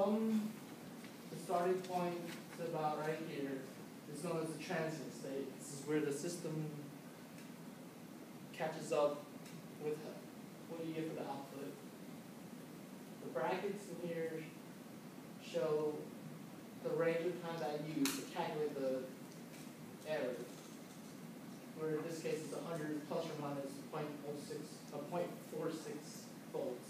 from the starting point to about right here is known as the transient state. This is where the system catches up with what you get for the output. The brackets in here show the range of time that I use to calculate the error, where in this case it's 100 plus or minus 0.46 volts.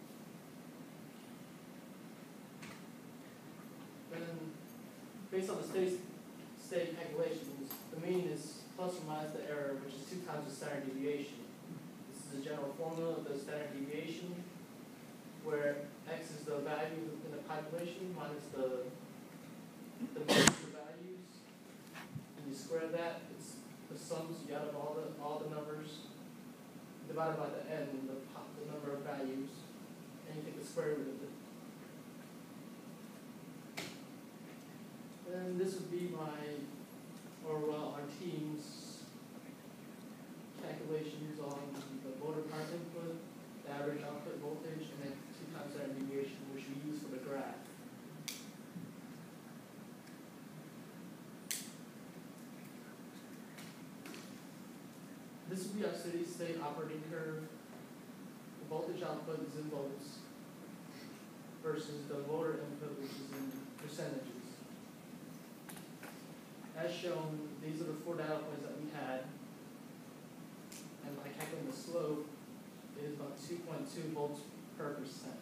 And based on the steady state calculations, the mean is plus or minus the error, which is 2 times the standard deviation. This is the general formula of the standard deviation, where x is the value in the calculation minus the mixture values, and you square that. It's the sums you out of all the numbers divided by the n, the number of values, and you take the square root of it. And this would be our team's calculations on the motor current input, the average output voltage, and then 2 times standard deviation, which we use for the graph. This would be our steady state operating curve. The voltage output is in volts versus the motor input, which is in percentages. As shown, these are the 4 data points that we had, and by calculating the slope, it is about 2.2 volts per percent.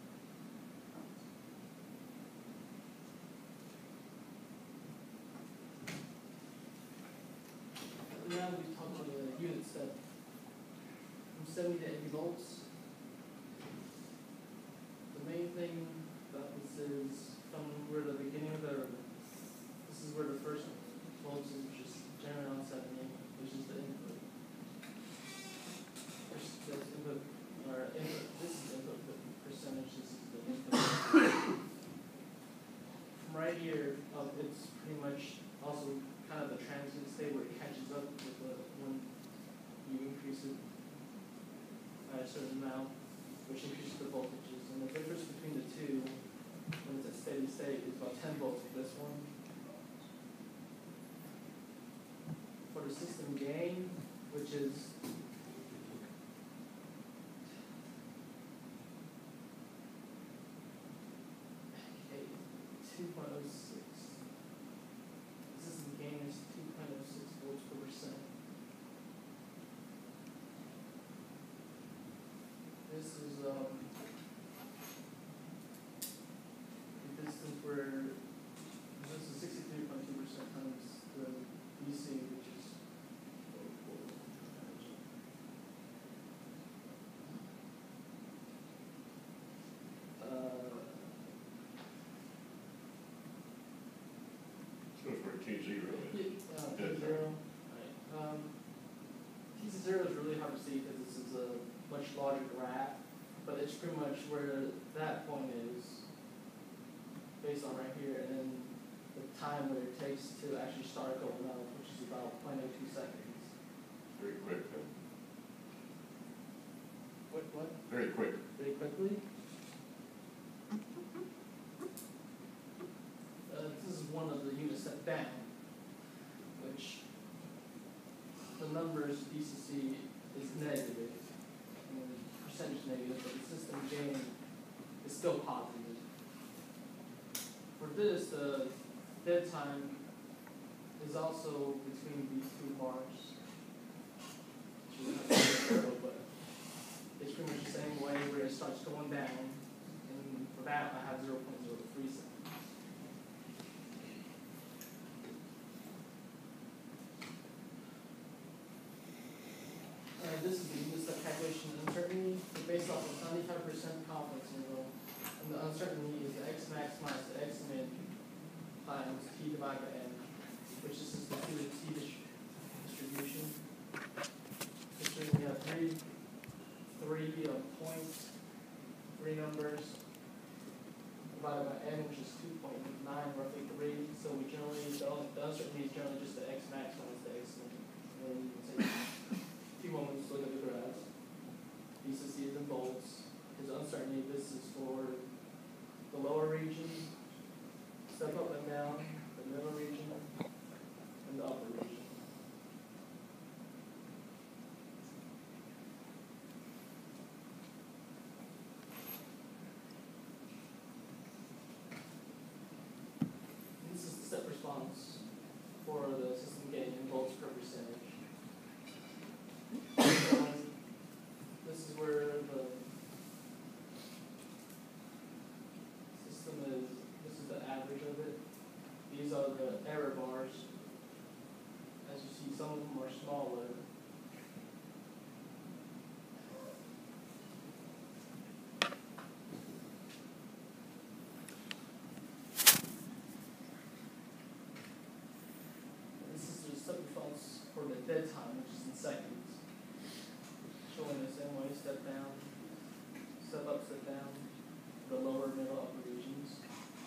Now we talk about the unit step. From 70 to 80 volts. The main thing about this is from where the beginning of this is where the first volts is, which is generally on 70, which is the input. This is input, this is input percentage, this is the input. From right here up, it's pretty much also kind of the transient state where it catches up with when you increase it by a certain amount, which increases the voltages. And the difference between the two, when it's at steady state, is about 10 volts for this one. For the system gain, which is okay, 2.06. System gain is 2.06 volts per percent. This is the distance where this is 63.2% times the DC, which is 0 is. T0. Right. T0 is really hard to see because this is a much larger graph, but it's pretty much where that point is based on right here, and then the time that it takes to actually start going up, which is about 0.02 seconds. Very quick. What? Very quick. Very quickly? This is one of the units step down, which the numbers DCC is negative, percentage negative, but the system gain is still positive. For this, the dead time is also between these 2 bars, which is not zero, but it's pretty much the same way where it starts going down, and for that I have 0.03 seconds. This is the unit step calculation uncertainty. It's based off of 95% confidence interval. And the uncertainty is the x max minus the x min times t divided by n, which is just the t distribution. History, we have three points, 3 numbers, divided by n, which is 2.9, roughly 3. So we generally, the uncertainty is generally just the x max minus the x min. And then you can say, few moments, look at the graphs. DCC is in volts. His uncertainty, this is for the lower region. whatever. This is just step response for the dead time, which is in seconds. Showing the same way, step down, step up, step down, the lower middle upper regions.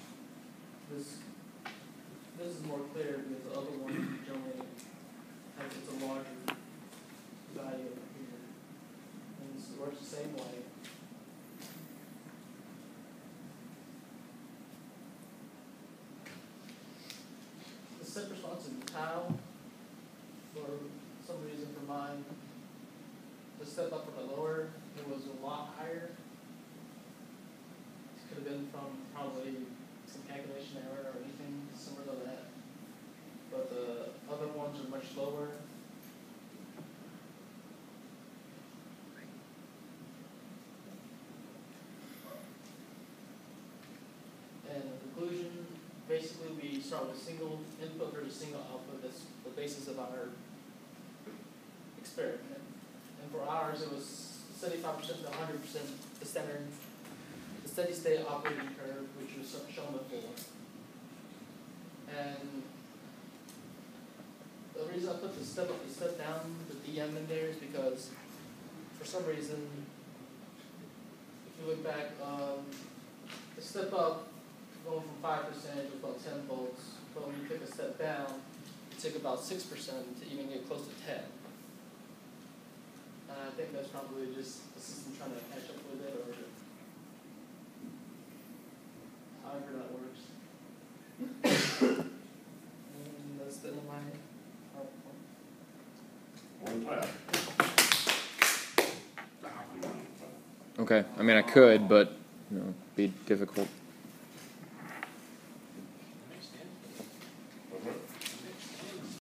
This is more clear because the other one generally has it's a larger value over here. And this works the same way. The step response in tau, for some reason for mine, the step up from the lower, it was a lot higher. It could have been from probably some calculation error or anything similar to that. But the other ones are much lower. And in conclusion, basically we start with a single input versus single output. That's the basis of our experiment. And for ours, it was 75% to 100% the standard, the steady state operating curve, which was shown before. And the reason I put the step up, the step down, the DM in there is because for some reason, if you look back, the step up going from 5% to about 10 volts, but when you take a step down, it took about 6% to even get close to 10. And I think that's probably just the system trying to catch up with it, or however that works. And that's the end of my PowerPoint. One tap. Okay, I mean I could, but be difficult.